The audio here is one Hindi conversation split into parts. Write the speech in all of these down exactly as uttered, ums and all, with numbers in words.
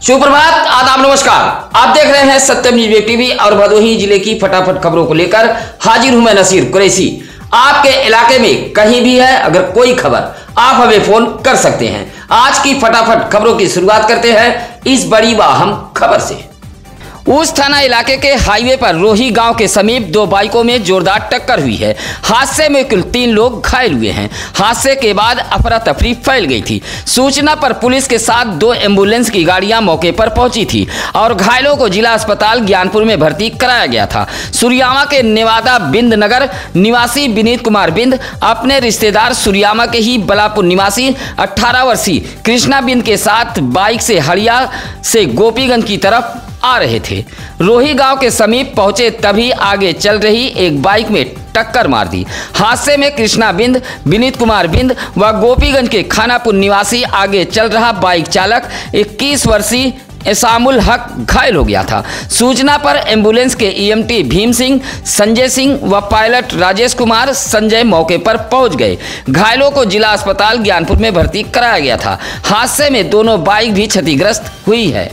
सुप्रभात, आदाब, नमस्कार। आप देख रहे हैं सत्यम न्यूज़ टीवी और भदोही जिले की फटाफट खबरों को लेकर हाजिर हूं मैं नसीर कुरैशी। आपके इलाके में कहीं भी है अगर कोई खबर, आप हमें फोन कर सकते हैं। आज की फटाफट खबरों की शुरुआत करते हैं इस बड़ी व अहम खबर से। उस थाना इलाके के हाईवे पर रोही गांव के समीप दो बाइकों में जोरदार टक्कर हुई है। हादसे में कुल तीन लोग घायल हुए हैं। हादसे के बाद अफरा तफरी फैल गई थी। सूचना पर पुलिस के साथ दो एम्बुलेंस की गाड़ियां मौके पर पहुंची थी और घायलों को जिला अस्पताल ज्ञानपुर में भर्ती कराया गया था। सुरियामा के नेवादा बिंद नगर निवासी विनीत कुमार बिंद अपने रिश्तेदार सुरियामा के ही बलापुर निवासी अठारह वर्षीय कृष्णा बिंद के साथ बाइक से हड़िया से गोपीगंज की तरफ आ रहे थे। रोही गांव के समीप पहुंचे तभी आगे चल रही एक बाइक में टक्कर मार दी। हादसे में कृष्णा बिंद, विनीत कुमार बिंद व गोपीगंज के खानापुर निवासी आगे चल रहा बाइक चालक इक्कीस वर्षीय एसामुल हक घायल हो गया था। सूचना पर एम्बुलेंस के ईएमटी भीम सिंह, संजय सिंह व पायलट राजेश कुमार संजय मौके पर पहुंच गए। घायलों को जिला अस्पताल ज्ञानपुर में भर्ती कराया गया था। हादसे में दोनों बाइक भी क्षतिग्रस्त हुई है।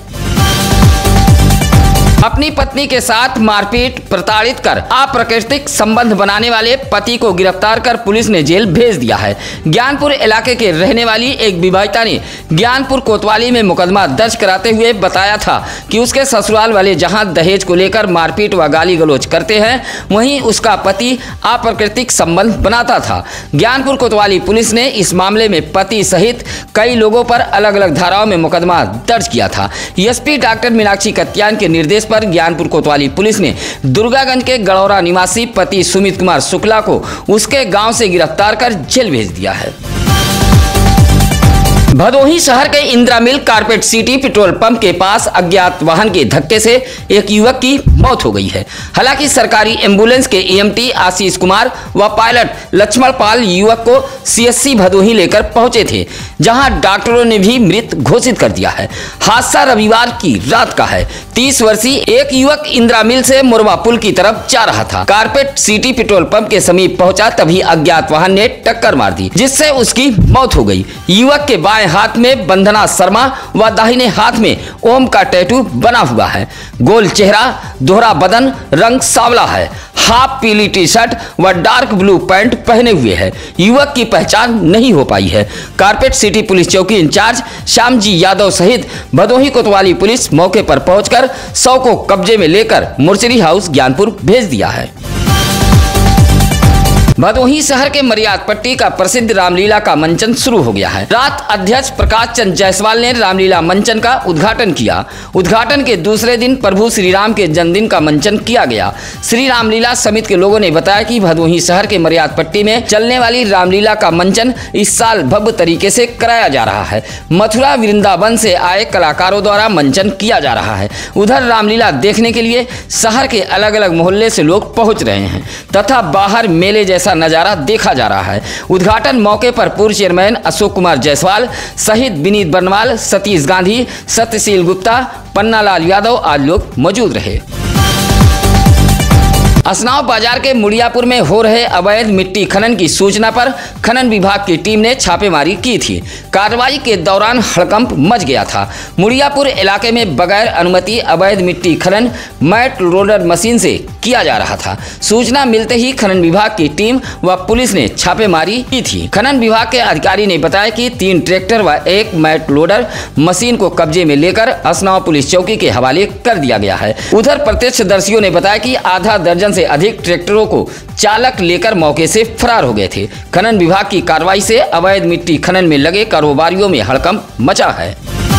अपनी पत्नी के साथ मारपीट, प्रताड़ित कर अप्राकृतिक संबंध बनाने वाले पति को गिरफ्तार कर पुलिस ने जेल भेज दिया है। ज्ञानपुर इलाके के रहने वाली एक विवाहिता ने ज्ञानपुर कोतवाली में मुकदमा दर्ज कराते हुए बताया था कि उसके ससुराल वाले जहां दहेज को लेकर मारपीट व गाली गलौज करते हैं, वहीं उसका पति अप्राकृतिक संबंध बनाता था। ज्ञानपुर कोतवाली पुलिस ने इस मामले में पति सहित कई लोगों पर अलग अलग धाराओं में मुकदमा दर्ज किया था। एसपी डॉक्टर मीनाक्षी कत्यान के निर्देश पर ज्ञानपुर कोतवाली पुलिस ने दुर्गागंज के गड़ौरा निवासी पति सुमित कुमार शुक्ला को उसके गांव से गिरफ्तार कर जेल भेज दिया है। भदोही शहर के Indira mill carpet city petrol pump के पास अज्ञात वाहन के धक्के से एक युवक की मौत हो गई है। हालांकि सरकारी एम्बुलेंस के ईएमटी आशीष कुमार व पायलट लक्ष्मण पाल युवक को सीएससी भदोही लेकर पहुंचे थे, जहां डॉक्टरों ने भी मृत घोषित कर दिया है। हादसा रविवार की रात का है। तीस वर्षीय एक युवक इंदिरा मिल से मोरवा पुल की तरफ जा रहा था। कारपेट सिटी पेट्रोल पंप के समीप पहुंचा तभी अज्ञात वाहन ने टक्कर मार दी, जिससे उसकी मौत हो गई। युवक के बाएं हाथ में बंधना शर्मा व दाहिने हाथ में ओम का टैटू बना हुआ है। गोल चेहरा, दोहरा बदन, रंग सांवला है। हाफ पीली टी शर्ट व डार्क ब्लू पैंट पहने हुए है। युवक की पहचान नहीं हो पाई है। कारपेट सिटी पुलिस चौकी इंचार्ज श्यामजी यादव सहित भदोही कोतवाली पुलिस मौके पर पहुंचकर शव को कब्जे में लेकर मोर्चरी हाउस ज्ञानपुर भेज दिया है। भदोही शहर के मरियाद पट्टी का प्रसिद्ध रामलीला का मंचन शुरू हो गया है। रात अध्यक्ष प्रकाश चंद जायसवाल ने रामलीला मंचन का उद्घाटन किया। उद्घाटन के दूसरे दिन प्रभु श्री राम के जन्मदिन का मंचन किया गया। श्री रामलीला समिति के लोगों ने बताया कि भदोही शहर के मरियाद पट्टी में चलने वाली रामलीला का मंचन इस साल भव्य तरीके से कराया जा रहा है। मथुरा वृंदावन से आए कलाकारों द्वारा मंचन किया जा रहा है। उधर रामलीला देखने के लिए शहर के अलग अलग मोहल्ले से लोग पहुंच रहे हैं तथा बाहर मेले जैसा नजारा देखा जा रहा है। उद्घाटन मौके पर पूर्व चेयरमैन अशोक कुमार जायसवाल सहित विनीत बर्नवाल, सतीश गांधी, सत्यशील गुप्ता, पन्नालाल यादव आदि लोग मौजूद रहे। असनाव बाजार के मुड़ियापुर में हो रहे अवैध मिट्टी खनन की सूचना पर खनन विभाग की टीम ने छापेमारी की थी। कार्रवाई के दौरान हड़कंप मच गया था। मुड़ियापुर इलाके में बगैर अनुमति अवैध मिट्टी खनन मैट लोडर मशीन से किया जा रहा था। सूचना मिलते ही खनन विभाग की टीम व पुलिस ने छापेमारी की थी। खनन विभाग के अधिकारी ने बताया कि तीन ट्रैक्टर व एक मैट लोडर मशीन को कब्जे में लेकर असनाव पुलिस चौकी के हवाले कर दिया गया है। उधर प्रत्यक्षदर्शियों ने बताया कि आधा दर्जन से अधिक ट्रैक्टरों को चालक लेकर मौके से फरार हो गए थे। खनन विभाग की कार्रवाई से अवैध मिट्टी खनन में लगे कारोबारियों में हड़कंप मचा है।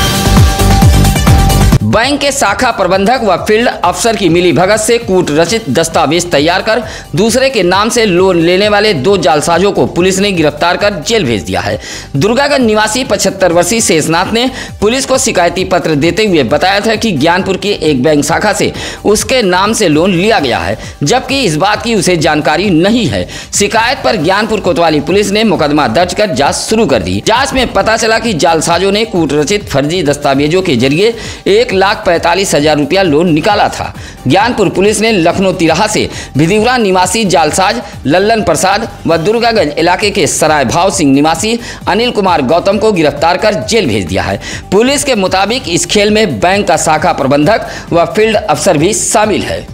बैंक के शाखा प्रबंधक व फील्ड अफसर की मिली भगत से कूट रचित दस्तावेज तैयार कर दूसरे के नाम से लोन लेने वाले दो जालसाजों को पुलिस ने गिरफ्तार कर जेल भेज दिया है। दुर्गागंज निवासी पचहत्तर वर्षीय शेषनाथ ने पुलिस को शिकायती पत्र देते हुए बताया था कि ज्ञानपुर की एक बैंक शाखा से उसके नाम से लोन लिया गया है, जबकि इस बात की उसे जानकारी नहीं है। शिकायत पर ज्ञानपुर कोतवाली पुलिस ने मुकदमा दर्ज कर जाँच शुरू कर दी। जाँच में पता चला कि जालसाजों ने कूट रचित फर्जी दस्तावेजों के जरिए एक लाख पैंतालीस हजार रुपया लोन निकाला था। ज्ञानपुर पुलिस ने लखनऊ तिराहा से भिदिवरा निवासी जालसाज लल्लन प्रसाद व दुर्गागंज इलाके के सराय भाव सिंह निवासी अनिल कुमार गौतम को गिरफ्तार कर जेल भेज दिया है। पुलिस के मुताबिक इस खेल में बैंक का शाखा प्रबंधक व फील्ड अफसर भी शामिल है।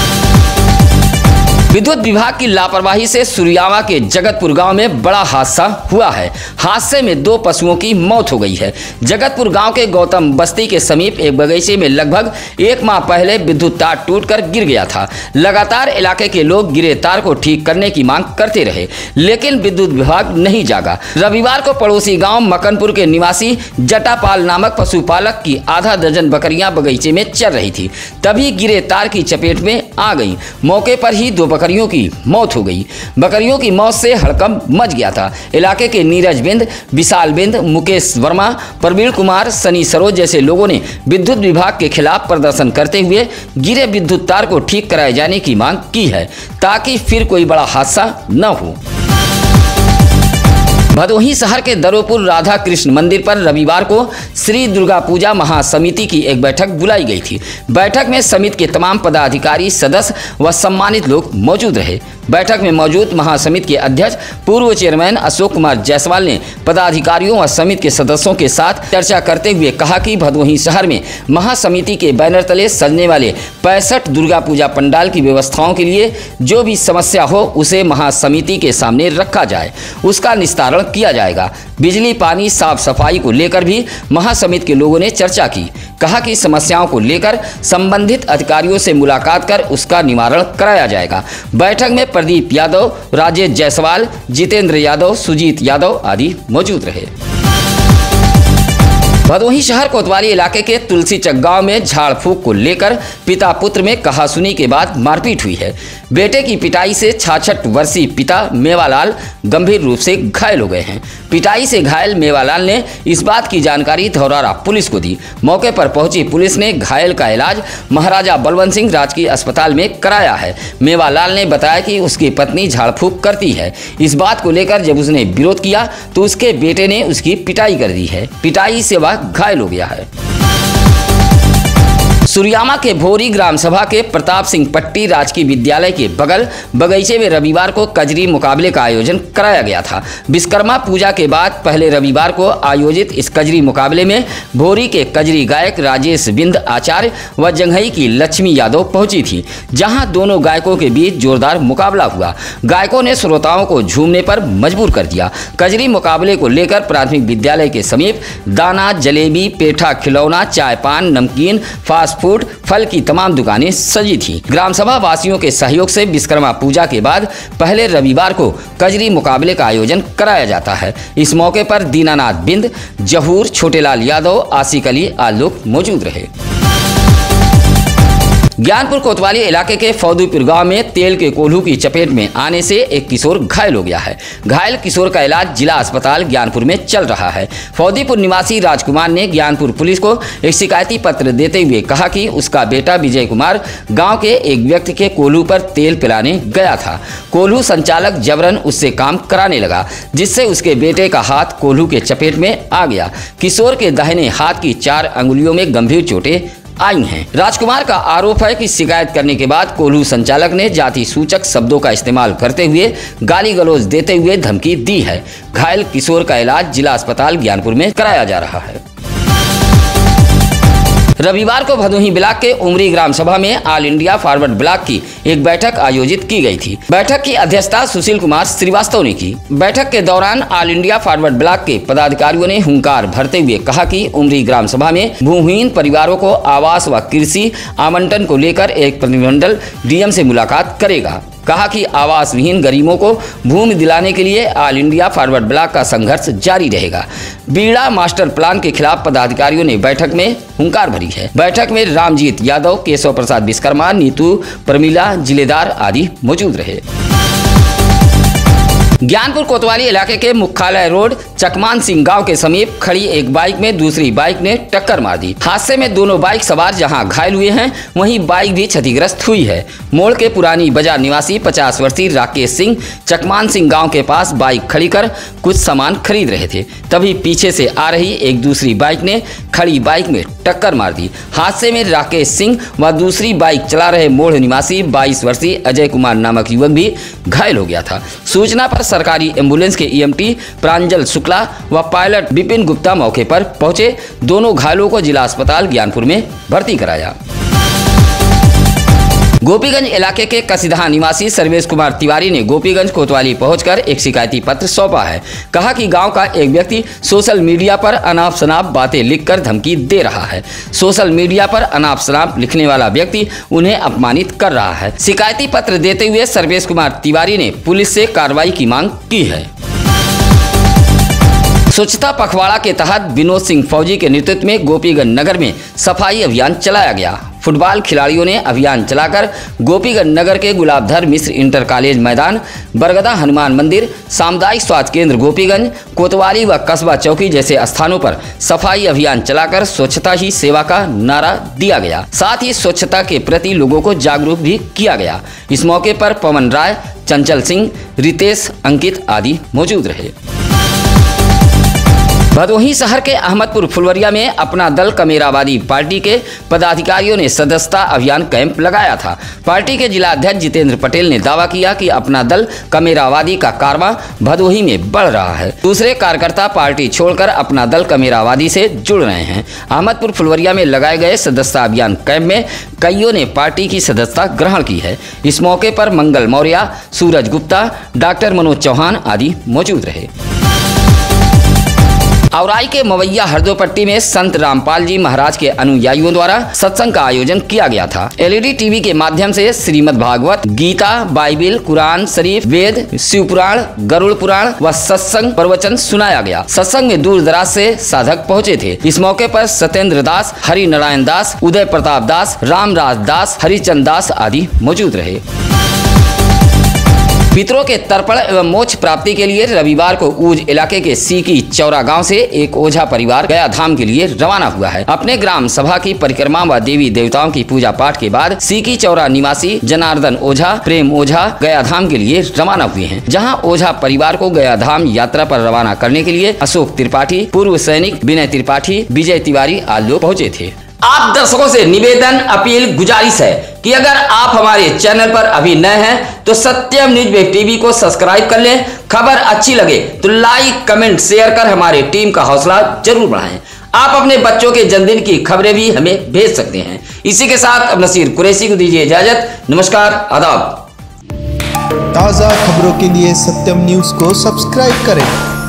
विद्युत विभाग की लापरवाही से सुरियावा के जगतपुर गांव में बड़ा हादसा हुआ है। हादसे में दो पशुओं की मौत हो गई है। जगतपुर गांव के गौतम बस्ती के समीप एक बगीचे में लगभग एक माह पहले विद्युत तार टूटकर गिर गया था। लगातार इलाके के लोग गिरे तार को ठीक करने की मांग करते रहे, लेकिन विद्युत विभाग नहीं जागा। रविवार को पड़ोसी गाँव मकनपुर के निवासी जटापाल नामक पशुपालक की आधा दर्जन बकरियां बगीचे में चल रही थी, तभी गिरे तार की चपेट में आ गई। मौके पर ही दो बकरियों की मौत हो गई। बकरियों की मौत से हड़कंप मच गया था। इलाके के नीरज बिंद, विशाल बिंद, मुकेश वर्मा, प्रवीण कुमार, सनी सरोज जैसे लोगों ने विद्युत विभाग के खिलाफ प्रदर्शन करते हुए गिरे विद्युत तार को ठीक कराए जाने की मांग की है, ताकि फिर कोई बड़ा हादसा न हो। भदोही शहर के दरोपुर राधा कृष्ण मंदिर पर रविवार को श्री दुर्गा पूजा महासमिति की एक बैठक बुलाई गई थी। बैठक में समिति के तमाम पदाधिकारी, सदस्य व सम्मानित लोग मौजूद रहे। बैठक में मौजूद महासमिति के अध्यक्ष पूर्व चेयरमैन अशोक कुमार जायसवाल ने पदाधिकारियों व समिति के सदस्यों के साथ चर्चा करते हुए कहा कि भदोही शहर में महासमिति के बैनर तले सजने वाले पैंसठ दुर्गा पूजा पंडाल की व्यवस्थाओं के लिए जो भी समस्या हो उसे महासमिति के सामने रखा जाए, उसका निस्तारण किया जाएगा। बिजली, पानी, साफ सफाई को लेकर भी महासमिति के लोगों ने चर्चा की। कहा कि समस्याओं को लेकर संबंधित अधिकारियों से मुलाकात कर उसका निवारण कराया जाएगा। बैठक में प्रदीप यादव, राजेश जायसवाल, जितेंद्र यादव, सुजीत यादव आदि मौजूद रहे। भदोही शहर कोतवाली इलाके के तुलसीचक गांव में झाड़ फूक को लेकर पिता पुत्र में कहासुनी के बाद मारपीट हुई है। बेटे की पिटाई से छियासठ वर्षीय पिता मेवालाल गंभीर रूप से घायल हो गए हैं। पिटाई से घायल मेवालाल ने इस बात की जानकारी धौरारा पुलिस को दी। मौके पर पहुंची पुलिस ने घायल का इलाज महाराजा बलवंत सिंह राजकीय अस्पताल में कराया है। मेवालाल ने बताया कि उसकी पत्नी झाड़ फूक करती है। इस बात को लेकर जब उसने विरोध किया तो उसके बेटे ने उसकी पिटाई कर दी है। पिटाई से वह घायल हो गया है। सुरियामा के भोरी ग्राम सभा के प्रताप सिंह पट्टी राजकीय विद्यालय के बगल बगीचे में रविवार को कजरी मुकाबले का आयोजन कराया गया था। विश्वकर्मा पूजा के बाद पहले रविवार को आयोजित इस कजरी मुकाबले में भोरी के कजरी गायक राजेश बिंद आचार्य व जंघई की लक्ष्मी यादव पहुंची थी, जहां दोनों गायकों के बीच जोरदार मुकाबला हुआ। गायकों ने श्रोताओं को झूमने पर मजबूर कर दिया। कजरी मुकाबले को लेकर प्राथमिक विद्यालय के समीप दाना, जलेबी, पेठा, खिलौना, चाय पान, नमकीन, फास्ट फूड, फल की तमाम दुकानें सजी थी। ग्राम सभा वासियों के सहयोग से विश्वकर्मा पूजा के बाद पहले रविवार को कजरी मुकाबले का आयोजन कराया जाता है। इस मौके पर दीनानाथ बिंद, जहूर, छोटेलाल यादव, आसिक अली आदि लोग मौजूद रहे। ज्ञानपुर कोतवाली इलाके के फौदीपुर गांव में तेल के कोल्हू की चपेट में आने से एक किशोर घायल हो गया है। घायल किशोर का इलाज जिला अस्पताल ज्ञानपुर में चल रहा है। फौदीपुर निवासी राजकुमार ने ज्ञानपुर पुलिस को एक शिकायती पत्र देते हुए कहा कि उसका बेटा विजय कुमार गांव के एक व्यक्ति के कोल्हू पर तेल पिलाने गया था। कोल्हू संचालक जबरन उससे काम कराने लगा, जिससे उसके बेटे का हाथ कोल्हू के चपेट में आ गया। किशोर के दाहिने हाथ की चार अंगुलियों में गंभीर चोटें आई हैं। राजकुमार का आरोप है कि शिकायत करने के बाद कोल्हू संचालक ने जाति सूचक शब्दों का इस्तेमाल करते हुए गाली गलौज देते हुए धमकी दी है। घायल किशोर का इलाज जिला अस्पताल ज्ञानपुर में कराया जा रहा है। रविवार को भदोही ब्लॉक के उमरी ग्राम सभा में ऑल इंडिया फॉरवर्ड ब्लॉक की एक बैठक आयोजित की गई थी। बैठक की अध्यक्षता सुशील कुमार श्रीवास्तव ने की। बैठक के दौरान ऑल इंडिया फॉरवर्ड ब्लॉक के पदाधिकारियों ने हुंकार भरते हुए कहा कि उमरी ग्राम सभा में भूमिहीन परिवारों को आवास व कृषि आवंटन को लेकर एक प्रतिनिधिमंडल डीएम से मुलाकात करेगा। कहा कि आवास विहीन गरीबों को भूमि दिलाने के लिए ऑल इंडिया फॉरवर्ड ब्लॉक का संघर्ष जारी रहेगा। बीड़ा मास्टर प्लान के खिलाफ पदाधिकारियों ने बैठक में हुंकार भरी है। बैठक में रामजीत यादव, केशव प्रसाद विश्वकर्मा, नीतू प्रमिला जिलेदार आदि मौजूद रहे। ज्ञानपुर कोतवाली इलाके के मुख्यालय रोड चकमान सिंह गांव के समीप खड़ी एक बाइक में दूसरी बाइक ने टक्कर मार दी। हादसे में दोनों बाइक सवार जहां घायल हुए हैं, वहीं बाइक भी क्षतिग्रस्त हुई है। मोड़ के पुरानी बाजार निवासी पचास वर्षीय राकेश सिंह चकमान सिंह गांव के पास बाइक खड़ी कर कुछ सामान खरीद रहे थे, तभी पीछे से आ रही एक दूसरी बाइक ने खड़ी बाइक में टक्कर मार दी। हादसे में राकेश सिंह व दूसरी बाइक चला रहे मोड़ निवासी बाईस वर्षीय अजय कुमार नामक युवक भी घायल हो गया था। सूचना पर सरकारी एम्बुलेंस के ईएमटी प्रांजल शुक्ला व पायलट विपिन गुप्ता मौके पर पहुंचे। दोनों घायलों को जिला अस्पताल ज्ञानपुर में भर्ती कराया। गोपीगंज इलाके के कसीदहा निवासी सर्वेश कुमार तिवारी ने गोपीगंज कोतवाली पहुंचकर एक शिकायती पत्र सौंपा है। कहा कि गांव का एक व्यक्ति सोशल मीडिया पर अनाप शनाप बातें लिखकर धमकी दे रहा है। सोशल मीडिया पर अनाप शनाप लिखने वाला व्यक्ति उन्हें अपमानित कर रहा है। शिकायती पत्र देते हुए सर्वेश कुमार तिवारी ने पुलिस से कार्रवाई की मांग की है। स्वच्छता पखवाड़ा के तहत विनोद सिंह फौजी के नेतृत्व में गोपीगंज नगर में सफाई अभियान चलाया गया। फुटबॉल खिलाड़ियों ने अभियान चलाकर गोपीगंज नगर के गुलाबधर मिश्र इंटर कॉलेज मैदान, बरगदा हनुमान मंदिर, सामुदायिक स्वास्थ्य केंद्र गोपीगंज, कोतवाली व कस्बा चौकी जैसे स्थानों पर सफाई अभियान चलाकर स्वच्छता ही सेवा का नारा दिया गया। साथ ही स्वच्छता के प्रति लोगों को जागरूक भी किया गया। इस मौके पर पवन राय, चंचल सिंह, रितेश, अंकित आदि मौजूद रहे। भदोही शहर के अहमदपुर फुलवरिया में अपना दल कमेरावादी पार्टी के पदाधिकारियों ने सदस्यता अभियान कैंप लगाया था। पार्टी के जिला अध्यक्ष जितेंद्र पटेल ने दावा किया कि अपना दल कमेरावादी का कारवां भदोही में बढ़ रहा है। दूसरे कार्यकर्ता पार्टी छोड़कर अपना दल कमेरावादी से जुड़ रहे हैं। अहमदपुर फुलवरिया में लगाए गए सदस्यता अभियान कैंप में कईयों ने पार्टी की सदस्यता ग्रहण की है। इस मौके पर मंगल मौर्य, सूरज गुप्ता, डॉक्टर मनोज चौहान आदि मौजूद रहे। औराई के मवैया हरदोपट्टी में संत रामपाल जी महाराज के अनुयायियों द्वारा सत्संग का आयोजन किया गया था। एलईडी टीवी के माध्यम से श्रीमद् भागवत, गीता, बाइबिल, कुरान शरीफ, वेद, शिव पुराण, गरुड़ पुराण व सत्संग प्रवचन सुनाया गया। सत्संग में दूर दराज से साधक पहुँचे थे। इस मौके पर सत्येंद्र दास, हरि नारायण दास, उदय प्रताप दास, रामराज दास, हरिचंद दास आदि मौजूद रहे। पितरों के तर्पण एवं मोक्ष प्राप्ति के लिए रविवार को ऊज इलाके के सीकी चौरा गांव से एक ओझा परिवार गया धाम के लिए रवाना हुआ है। अपने ग्राम सभा की परिक्रमा व देवी देवताओं की पूजा पाठ के बाद सीकी चौरा निवासी जनार्दन ओझा, प्रेम ओझा गया धाम के लिए रवाना हुए हैं। जहां ओझा परिवार को गया धाम यात्रा पर रवाना करने के लिए अशोक त्रिपाठी, पूर्व सैनिक विनय त्रिपाठी, विजय तिवारी आदि लोग पहुँचे थे। आप दर्शकों से निवेदन, अपील, गुजारिश है कि अगर आप हमारे चैनल पर अभी नए हैं तो सत्यम न्यूज वेब टीवी को सब्सक्राइब कर लें। खबर अच्छी लगे तो लाइक, कमेंट, शेयर कर हमारे टीम का हौसला जरूर बढ़ाएं। आप अपने बच्चों के जन्मदिन की खबरें भी हमें भेज सकते हैं। इसी के साथ अब नसीर कुरैशी को दीजिए इजाजत। नमस्कार, आदाब। ताज़ा खबरों के लिए सत्यम न्यूज को सब्सक्राइब करें।